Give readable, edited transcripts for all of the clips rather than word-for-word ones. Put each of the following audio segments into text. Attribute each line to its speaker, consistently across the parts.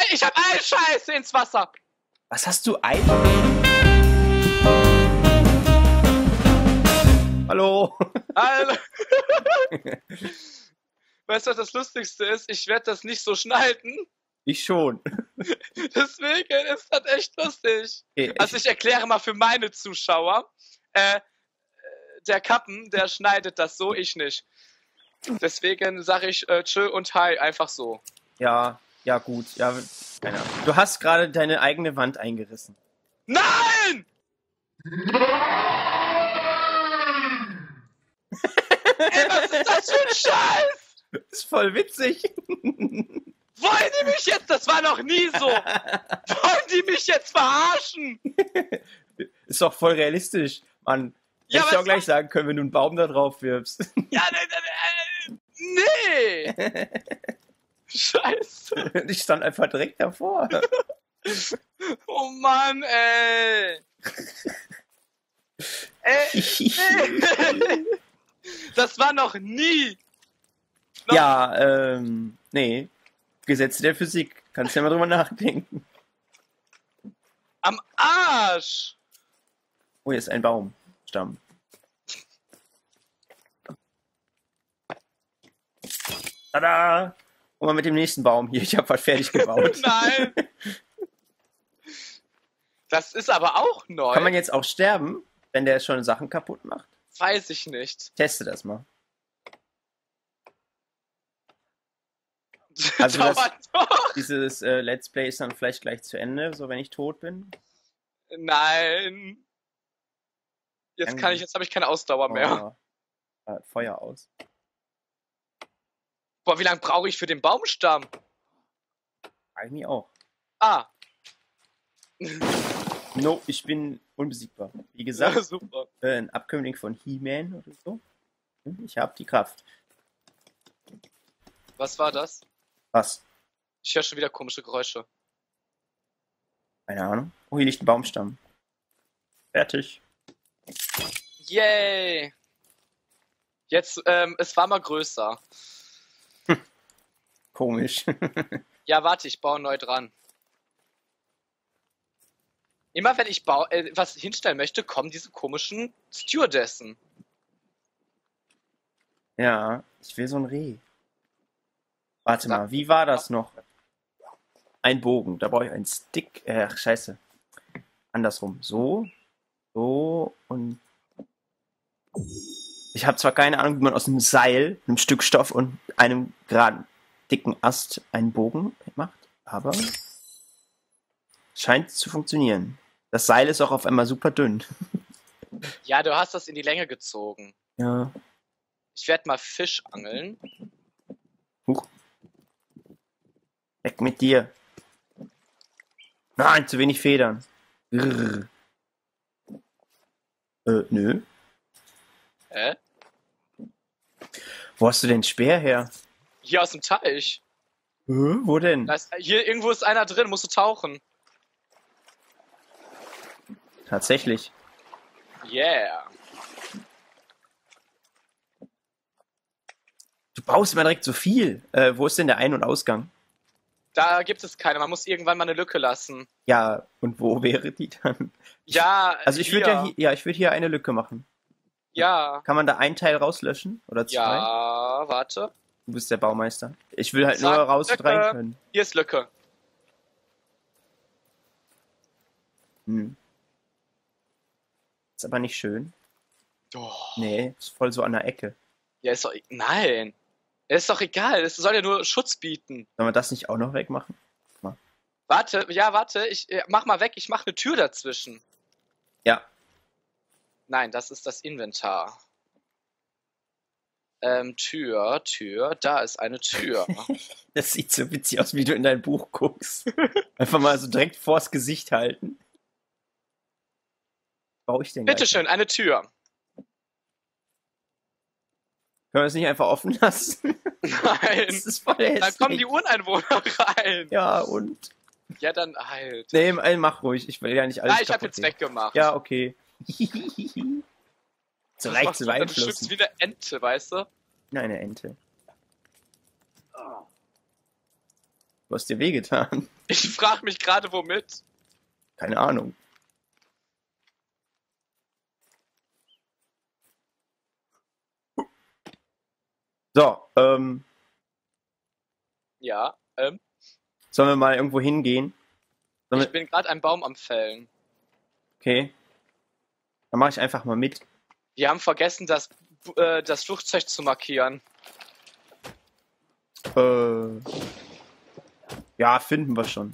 Speaker 1: Ich hab eine Scheiße ins Wasser.
Speaker 2: Was hast du ein? Hallo.
Speaker 1: Hallo. Weißt du, was das Lustigste ist? Ich werde das nicht so schneiden.
Speaker 2: Ich schon.
Speaker 1: Deswegen ist das echt lustig.
Speaker 2: Okay,
Speaker 1: Also ich erkläre mal für meine Zuschauer. Der Kappen, der schneidet das so, ich nicht. Deswegen sage ich tschö und hi, einfach so.
Speaker 2: ja, gut. Ja, keine Ahnung. Du hast gerade deine eigene Wand eingerissen.
Speaker 1: Nein! Ey, was ist das für ein Scheiß?
Speaker 2: Das ist voll witzig.
Speaker 1: Wollen die mich jetzt? Das war noch nie so. Wollen die mich jetzt verarschen?
Speaker 2: Ist doch voll realistisch. Mann,
Speaker 1: Ja,
Speaker 2: hätte ich auch
Speaker 1: was
Speaker 2: gleich sagen können, wenn du einen Baum da drauf wirfst.
Speaker 1: Ja, nee. Scheiße.
Speaker 2: Ich stand einfach direkt davor.
Speaker 1: Oh Mann, ey. Nee. Das war noch nie.
Speaker 2: Ja, nee. Gesetze der Physik. Kannst ja mal drüber nachdenken.
Speaker 1: Am Arsch.
Speaker 2: Oh, hier ist ein Baumstamm. Tada! Und mal mit dem nächsten Baum hier. Ich habe was fertig gebaut.
Speaker 1: Nein. Das ist aber auch neu.
Speaker 2: Kann man jetzt auch sterben, wenn der schon Sachen kaputt macht?
Speaker 1: Weiß ich nicht.
Speaker 2: Teste das mal. Also
Speaker 1: Dauert doch.
Speaker 2: dieses Let's Play ist dann vielleicht gleich zu Ende, so wenn ich tot bin.
Speaker 1: Nein. Jetzt habe ich keine Ausdauer mehr.
Speaker 2: Feuer aus.
Speaker 1: Boah, wie lange brauche ich für den Baumstamm?
Speaker 2: Frag ich mich auch.
Speaker 1: Ah.
Speaker 2: No, ich bin unbesiegbar. Wie
Speaker 1: Ja,
Speaker 2: gesagt,
Speaker 1: super.
Speaker 2: ein Abkömmling von He-Man oder so. Ich habe die Kraft.
Speaker 1: Was war das?
Speaker 2: Was?
Speaker 1: Ich höre schon wieder komische Geräusche.
Speaker 2: Keine Ahnung. Oh, hier liegt ein Baumstamm. Fertig.
Speaker 1: Yay! Jetzt, es war mal größer.
Speaker 2: Komisch.
Speaker 1: Ja, warte, ich baue neu dran. Immer wenn ich was hinstellen möchte, kommen diese komischen Stewardessen.
Speaker 2: Ja, ich will so ein Reh. Warte mal, wie war das noch? Ein Bogen, da brauche ich einen Stick. Ach, scheiße. Andersrum. So, so und... Ich habe zwar keine Ahnung, wie man aus einem Seil, einem Stück Stoff und einem geraden, dicken Ast einen Bogen macht, aber scheint zu funktionieren. Das Seil ist auch auf einmal super dünn.
Speaker 1: Ja, du hast das in die Länge gezogen.
Speaker 2: Ja.
Speaker 1: Ich werde mal Fisch angeln.
Speaker 2: Huch. Weg mit dir. Nein, zu wenig Federn. Grrr. Nö.
Speaker 1: Hä?
Speaker 2: Wo hast du den Speer her?
Speaker 1: Hier aus dem Teich.
Speaker 2: Wo denn?
Speaker 1: Hier irgendwo ist einer drin, musst du tauchen.
Speaker 2: Tatsächlich.
Speaker 1: Yeah.
Speaker 2: Du baust immer direkt so viel. Wo ist denn der Ein- und Ausgang?
Speaker 1: Da gibt es keine, man muss irgendwann mal eine Lücke lassen.
Speaker 2: Ja, und wo wäre die dann?
Speaker 1: Ja,
Speaker 2: Also ich würde ich würde hier eine Lücke machen.
Speaker 1: Ja.
Speaker 2: Kann man da einen Teil rauslöschen? Oder zwei?
Speaker 1: Ja, warte.
Speaker 2: Du bist der Baumeister. Ich will halt nur
Speaker 1: Sag
Speaker 2: raus und
Speaker 1: Lücke.
Speaker 2: rein können.
Speaker 1: Hier ist Lücke.
Speaker 2: Ist aber nicht schön.
Speaker 1: Oh.
Speaker 2: Nee, ist voll so an der Ecke.
Speaker 1: Ja, ist doch... Nein. Ist doch egal, es soll ja nur Schutz bieten.
Speaker 2: Sollen wir das nicht auch noch wegmachen?
Speaker 1: Warte, ich mach mal weg, ich mach eine Tür dazwischen.
Speaker 2: Ja.
Speaker 1: Nein, das ist das Inventar. Tür, da ist eine Tür.
Speaker 2: Das sieht so witzig aus, wie du in dein Buch guckst. Einfach mal so direkt vors Gesicht halten. Brauche ich den gleich?
Speaker 1: Bitteschön, eine Tür.
Speaker 2: Können wir das nicht einfach offen lassen?
Speaker 1: Nein.
Speaker 2: Das ist voll hässlich.
Speaker 1: Dann kommen die Ureinwohner rein.
Speaker 2: Ja, und?
Speaker 1: Ja, dann halt.
Speaker 2: Nee, mach ruhig. Ich will ja nicht alles
Speaker 1: Ah, ich hab
Speaker 2: kaputt
Speaker 1: jetzt
Speaker 2: gehen.
Speaker 1: weggemacht.
Speaker 2: Ja, okay. So
Speaker 1: Das
Speaker 2: leicht
Speaker 1: macht
Speaker 2: zu
Speaker 1: doch dann
Speaker 2: beeinflussen.
Speaker 1: bestimmt wie eine Ente, weißt du?
Speaker 2: Nein, eine Ente. Du hast dir wehgetan.
Speaker 1: Ich frage mich gerade, womit.
Speaker 2: Keine Ahnung. So,
Speaker 1: Ja,
Speaker 2: sollen wir mal irgendwo hingehen? Sollen
Speaker 1: ich
Speaker 2: wir...
Speaker 1: bin gerade einen Baum am Fällen.
Speaker 2: Okay. Dann mache ich einfach mal mit.
Speaker 1: Wir haben vergessen, das Flugzeug zu markieren.
Speaker 2: Ja, finden wir schon.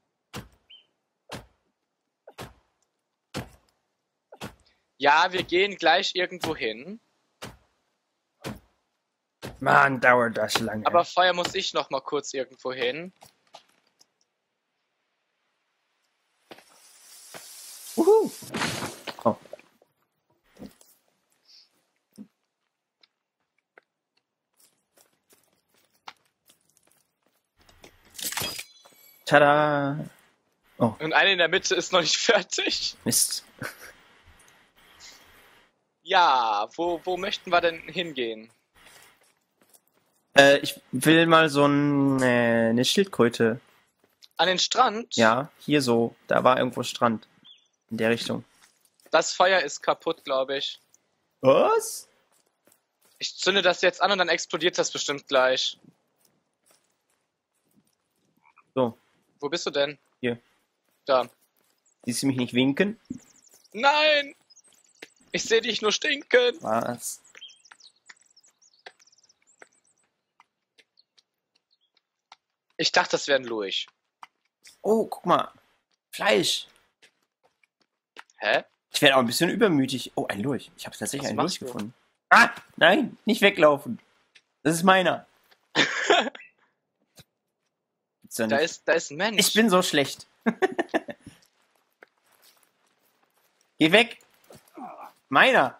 Speaker 1: Ja, wir gehen gleich irgendwo hin.
Speaker 2: Mann, dauert das lange.
Speaker 1: Aber vorher muss ich noch mal kurz irgendwo hin.
Speaker 2: Uhu. Oh. Tada!
Speaker 1: Und eine in der Mitte ist noch nicht fertig.
Speaker 2: Mist.
Speaker 1: Ja, wo möchten wir denn hingehen?
Speaker 2: Ich will mal so eine Schildkröte.
Speaker 1: An den Strand?
Speaker 2: Ja, hier so. Da war irgendwo Strand. In der Richtung.
Speaker 1: Das Feuer ist kaputt, glaube ich.
Speaker 2: Was?
Speaker 1: Ich zünde das jetzt an und dann explodiert das bestimmt gleich.
Speaker 2: So,
Speaker 1: Wo bist du denn?
Speaker 2: hier.
Speaker 1: Da.
Speaker 2: Siehst du mich nicht winken?
Speaker 1: Nein! Ich sehe dich nur stinken.
Speaker 2: Was?
Speaker 1: Ich dachte, das wäre ein Lurch.
Speaker 2: Oh, guck mal. Fleisch.
Speaker 1: Hä?
Speaker 2: Ich werde auch ein bisschen übermütig. Oh, ein Lurch. Ich habe tatsächlich
Speaker 1: Was
Speaker 2: einen
Speaker 1: machst
Speaker 2: Lurch
Speaker 1: du?
Speaker 2: gefunden. Ah, nein, nicht weglaufen. Das ist meiner. Gibt's ja
Speaker 1: Da
Speaker 2: nicht.
Speaker 1: ist ein Mensch.
Speaker 2: Ich bin so schlecht. Geh weg. Meiner.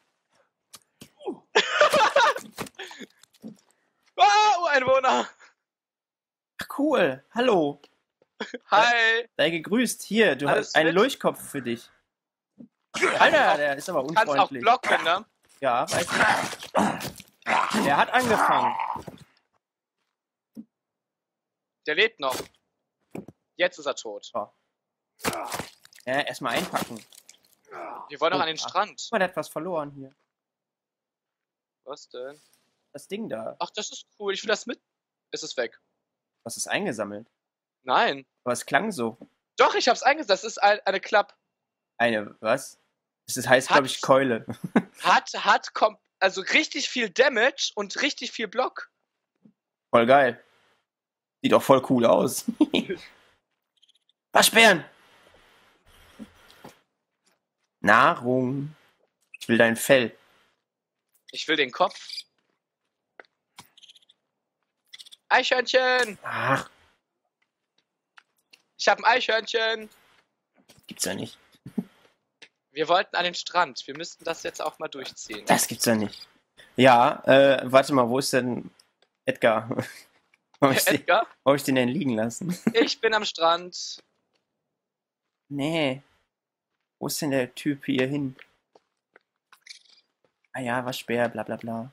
Speaker 1: Ureinwohner!
Speaker 2: Ach, cool. Hallo.
Speaker 1: Hi!
Speaker 2: Sei gegrüßt. Hier, du
Speaker 1: Alles
Speaker 2: hast einen
Speaker 1: fit?
Speaker 2: Lurchkopf für dich. Alter, der ist aber
Speaker 1: Du kannst auch
Speaker 2: unfreundlich.
Speaker 1: blocken, ne?
Speaker 2: Ja, weiß ich. Der hat angefangen.
Speaker 1: Der lebt noch. Jetzt ist er tot.
Speaker 2: Ja, erstmal einpacken.
Speaker 1: Wir wollen noch
Speaker 2: Oh,
Speaker 1: an den Strand.
Speaker 2: Guck mal, der hat was verloren hier.
Speaker 1: Was denn?
Speaker 2: Das Ding da.
Speaker 1: Ach, das ist cool. Ich will das mit. Ist es weg?
Speaker 2: Was ist eingesammelt?
Speaker 1: Nein.
Speaker 2: Aber es klang so.
Speaker 1: Doch, ich hab's eingesetzt. Das ist eine Klapp.
Speaker 2: Eine, was? Das heißt, glaube ich, Keule.
Speaker 1: Also richtig viel Damage und richtig viel Block.
Speaker 2: Voll geil. Sieht auch voll cool aus. Waschbären! Nahrung. Ich will dein Fell.
Speaker 1: Ich will den Kopf. Eichhörnchen!
Speaker 2: Ach,
Speaker 1: Ich habe ein Eichhörnchen.
Speaker 2: gibt's ja nicht.
Speaker 1: Wir wollten an den Strand. Wir müssten das jetzt auch mal durchziehen.
Speaker 2: Das gibt's ja nicht. Ja, warte mal, wo ist denn Edgar? Wo hab
Speaker 1: Edgar,
Speaker 2: hab ich den denn liegen lassen?
Speaker 1: ich bin am Strand.
Speaker 2: Nee. Wo ist denn der Typ hier hin? Ah ja, Waschbär, bla bla bla.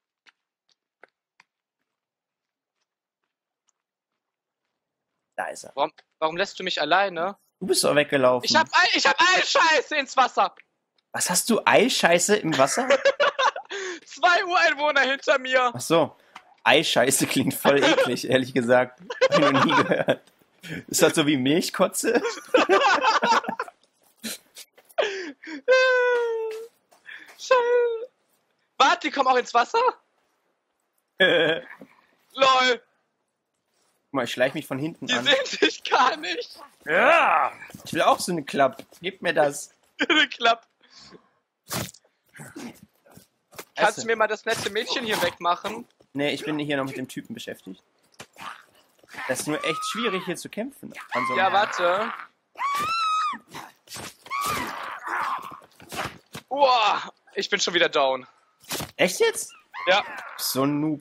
Speaker 2: Da ist er.
Speaker 1: Warum lässt du mich alleine?
Speaker 2: Du bist doch weggelaufen.
Speaker 1: Ich hab Eischeiße ins Wasser.
Speaker 2: Was hast du? Eischeiße im Wasser?
Speaker 1: 2 Ureinwohner hinter mir.
Speaker 2: Ach so. Eischeiße klingt voll eklig, ehrlich gesagt. Hab ich noch nie gehört. Ist das so wie Milchkotze?
Speaker 1: Warte, die kommen auch ins Wasser?
Speaker 2: Guck
Speaker 1: Lol,
Speaker 2: mal, ich schleich mich von hinten
Speaker 1: die
Speaker 2: an.
Speaker 1: sehen dich gar nicht.
Speaker 2: Ja! Ich will auch so eine Klapp. Gib mir das.
Speaker 1: Klapp. Kannst
Speaker 2: Esse.
Speaker 1: du mir mal das nette Mädchen hier wegmachen?
Speaker 2: Nee, ich bin hier noch mit dem Typen beschäftigt. Das ist nur echt schwierig, hier zu kämpfen. An so einem-
Speaker 1: Ja, warte. Uah, ich bin schon wieder down.
Speaker 2: Echt jetzt?
Speaker 1: Ja.
Speaker 2: So ein Noob.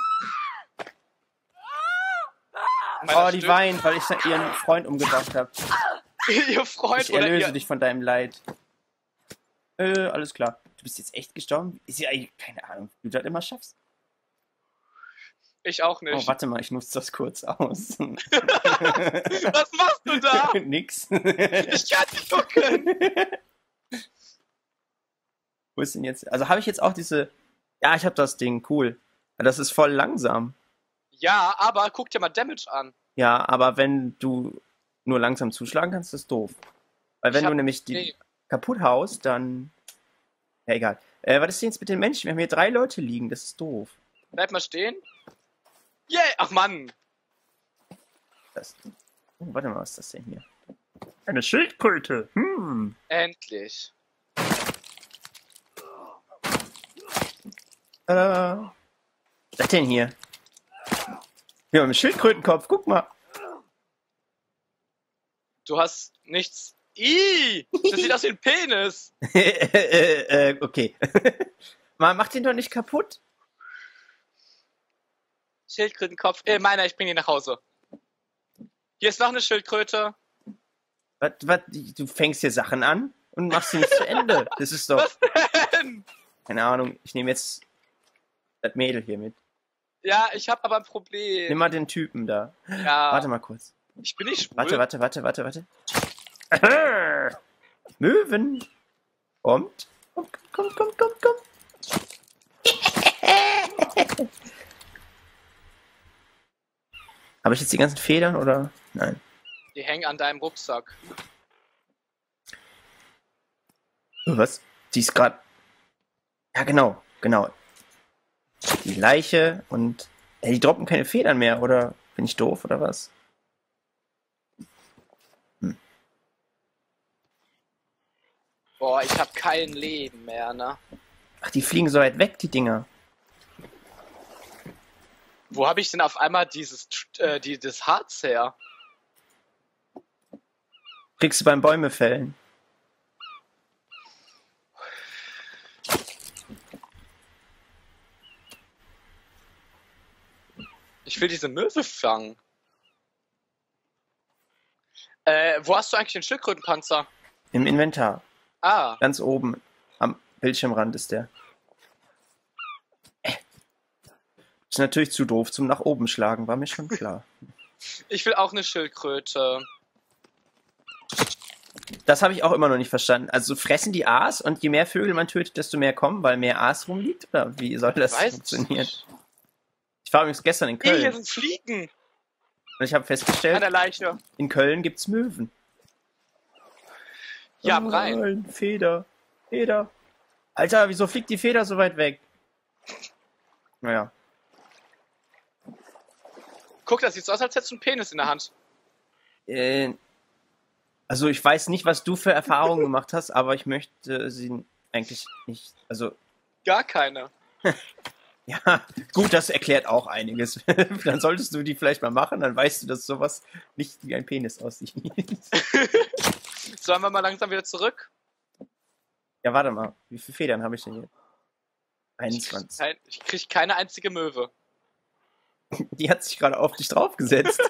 Speaker 1: Meiner
Speaker 2: Oh, die
Speaker 1: stirbt.
Speaker 2: weint, weil ich ihren Freund umgebracht habe.
Speaker 1: Ihr Freund
Speaker 2: Ich
Speaker 1: oder
Speaker 2: erlöse
Speaker 1: ihr...
Speaker 2: dich von deinem Leid. Alles klar. Du bist jetzt echt gestorben? Ist ja eigentlich keine Ahnung, wie du das immer schaffst.
Speaker 1: Ich auch
Speaker 2: Oh,
Speaker 1: nicht.
Speaker 2: warte mal, ich nutze das kurz aus.
Speaker 1: Was machst du da?
Speaker 2: Nix.
Speaker 1: Ich kann nicht gucken.
Speaker 2: Wo ist denn jetzt? Also habe ich jetzt auch diese. Ja, ich habe das Ding, cool. Das ist voll langsam.
Speaker 1: Ja, aber guck dir mal Damage an.
Speaker 2: Ja, aber wenn du nur langsam zuschlagen kannst, ist das doof. Weil wenn du nämlich die
Speaker 1: Nee.
Speaker 2: kaputt haust, dann. Ja, egal. Was ist denn jetzt mit den Menschen? Wir haben hier 3 Leute liegen, das ist doof.
Speaker 1: Bleib mal stehen. Yeah! Ach Mann.
Speaker 2: Das. Oh, warte mal, was ist das denn hier? Eine Schildkröte.
Speaker 1: Endlich.
Speaker 2: Was ist das denn hier? Wir haben einen Schildkrötenkopf, guck mal.
Speaker 1: Du hast nichts. Ih! Das sieht aus wie ein Penis.
Speaker 2: Okay. Mach den doch nicht kaputt.
Speaker 1: Schildkrötenkopf. Meiner, ich bring ihn nach Hause. Hier ist noch eine Schildkröte.
Speaker 2: Was, du fängst hier Sachen an und machst sie nicht zu Ende. Das ist doch.
Speaker 1: Was denn?
Speaker 2: Keine Ahnung, ich nehme jetzt das Mädel hier mit.
Speaker 1: Ja, ich habe aber ein
Speaker 2: Nimm
Speaker 1: Problem.
Speaker 2: mal den Typen da.
Speaker 1: Ja,
Speaker 2: Warte mal kurz.
Speaker 1: ich bin nicht schwul.
Speaker 2: Warte. Möwen. Kommt. Kommt. Habe ich jetzt die ganzen Federn oder? Nein.
Speaker 1: Die hängen an deinem Rucksack.
Speaker 2: Was? Die ist gerade. Ja, genau. Die Leiche und. Die droppen keine Federn mehr, oder? Bin ich doof, oder was?
Speaker 1: Boah, ich habe kein Leben mehr, ne?
Speaker 2: Ach, die fliegen so weit weg, die Dinger.
Speaker 1: Wo habe ich denn auf einmal dieses Harz her?
Speaker 2: Kriegst du beim Bäume fällen.
Speaker 1: Ich will diese Möwe fangen. Wo hast du eigentlich den Schildkrötenpanzer?
Speaker 2: Im Inventar.
Speaker 1: Ah,
Speaker 2: Ganz oben. Am Bildschirmrand ist der. Ist natürlich zu doof zum nach oben schlagen, war mir schon klar.
Speaker 1: ich will auch eine Schildkröte.
Speaker 2: Das habe ich auch immer noch nicht verstanden. Also fressen die Aas und je mehr Vögel man tötet, desto mehr kommen, weil mehr Aas rumliegt? Oder wie soll das
Speaker 1: Weiß
Speaker 2: funktionieren?
Speaker 1: nicht.
Speaker 2: Ich war übrigens gestern in
Speaker 1: Hier
Speaker 2: Köln
Speaker 1: sind Fliegen
Speaker 2: und ich habe
Speaker 1: an
Speaker 2: festgestellt,
Speaker 1: der Leiche.
Speaker 2: in Köln gibt's Möwen.
Speaker 1: Ja, am Rhein.
Speaker 2: Nein, Feder. Alter, wieso fliegt die Feder so weit weg? Naja.
Speaker 1: Guck, das sieht so aus, als hättest du einen Penis in der Hand.
Speaker 2: Also ich weiß nicht, was du für Erfahrungen gemacht hast, aber ich möchte sie eigentlich nicht. Also,
Speaker 1: Gar keine.
Speaker 2: ja, gut, das erklärt auch einiges. Dann solltest du die vielleicht mal machen, dann weißt du, dass sowas nicht wie ein Penis aussieht.
Speaker 1: Sollen wir mal langsam wieder zurück?
Speaker 2: Ja, warte mal. Wie viele Federn habe ich denn hier? 21.
Speaker 1: Ich krieg keine einzige Möwe.
Speaker 2: Die hat sich gerade auf dich draufgesetzt.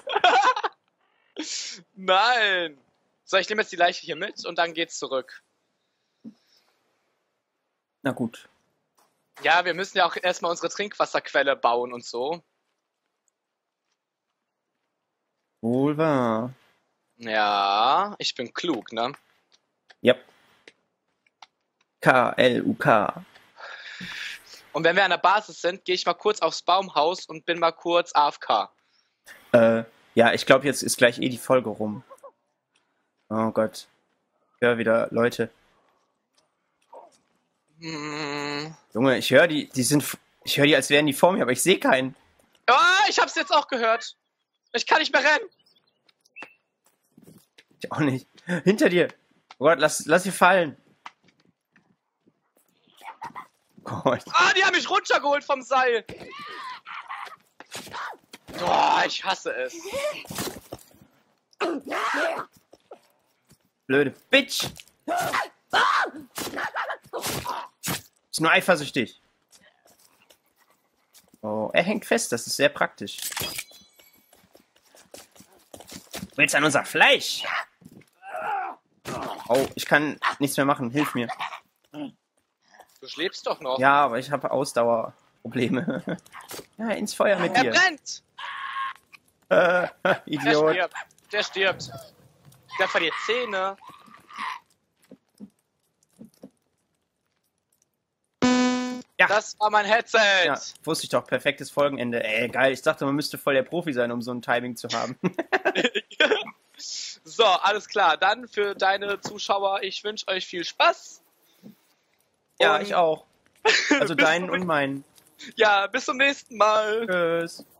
Speaker 1: Nein! So, ich nehme jetzt die Leiche hier mit und dann geht's zurück.
Speaker 2: Na gut.
Speaker 1: Ja, wir müssen ja auch erstmal unsere Trinkwasserquelle bauen und so.
Speaker 2: Wohl wahr.
Speaker 1: Ja, ich bin klug, ne?
Speaker 2: Ja. K-L-U-K.
Speaker 1: Und wenn wir an der Basis sind, gehe ich mal kurz aufs Baumhaus und bin mal kurz AFK.
Speaker 2: Ja, ich glaube, jetzt ist gleich die Folge rum. Oh Gott. Ich höre wieder Leute. Junge, ich höre die, ich höre die, als wären die vor mir, aber ich sehe keinen.
Speaker 1: Ah, ich hab's jetzt auch gehört. Ich kann nicht mehr rennen.
Speaker 2: Ich auch nicht. Hinter dir. Oh Gott, lass sie fallen. Gott.
Speaker 1: Ah, die haben mich runtergeholt vom Seil. Boah, ich hasse es.
Speaker 2: Blöde Bitch. Ist nur eifersüchtig. Oh, er hängt fest, das ist sehr praktisch. Du willst an unser Fleisch? Oh, ich kann nichts mehr machen, hilf mir.
Speaker 1: Du lebst doch noch.
Speaker 2: Ja, aber ich habe Ausdauerprobleme. Ja, ins Feuer mit
Speaker 1: Er
Speaker 2: dir.
Speaker 1: brennt!
Speaker 2: Idiot.
Speaker 1: Der stirbt. Der verliert Zähne.
Speaker 2: Ja.
Speaker 1: Das war mein Headset.
Speaker 2: Ja, wusste ich doch. Perfektes Folgenende. Ey, geil. Ich dachte, man müsste voll der Profi sein, um so ein Timing zu haben.
Speaker 1: So, alles klar. Dann für deine Zuschauer, ich wünsche euch viel Spaß.
Speaker 2: Ja,
Speaker 1: Und
Speaker 2: ich auch. Also
Speaker 1: bis
Speaker 2: deinen
Speaker 1: zum-
Speaker 2: und meinen.
Speaker 1: Ja, bis zum nächsten Mal.
Speaker 2: Tschüss.